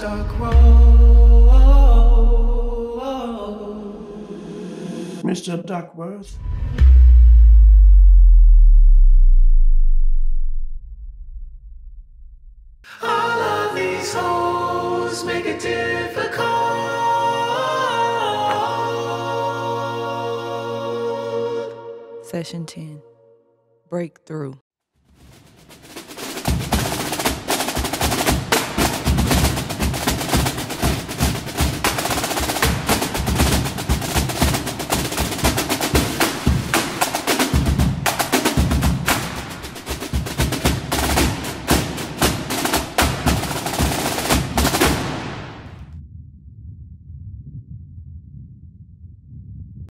dark road. Mr. Duckworth. All of these hoes make it difficult. Session 10. Breakthrough.